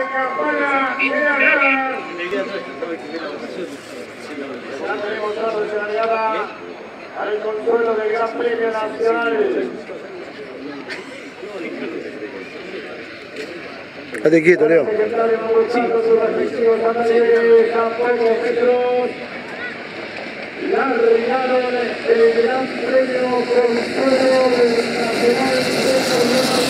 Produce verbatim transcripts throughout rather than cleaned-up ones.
campana de la grada. Ya tenemos datos de la llegada al consuelo del Gran Premio Nacional. Estate quieto, Leo. Largaron el Gran Premio Consuelo del Nacional.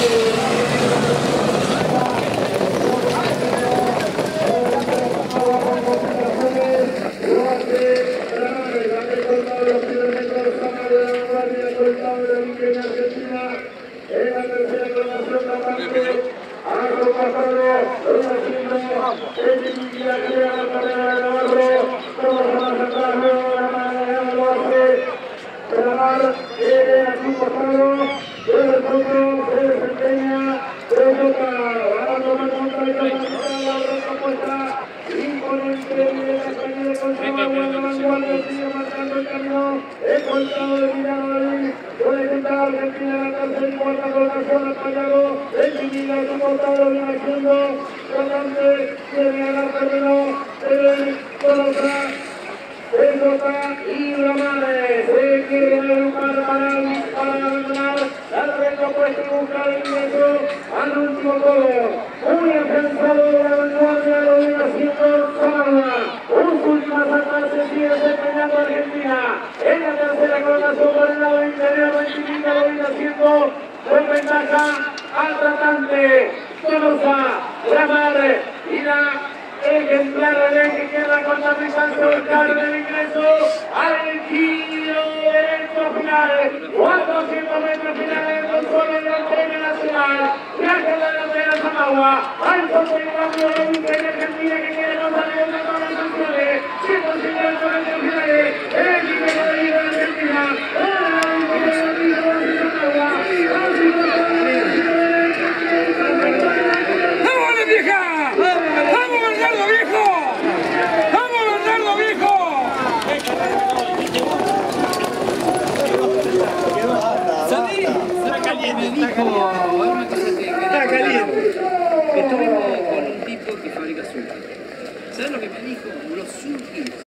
Está caliente. Estuvimos con un tipo que fabrica surfing. ¿Sabes lo que me dijo? Los surfing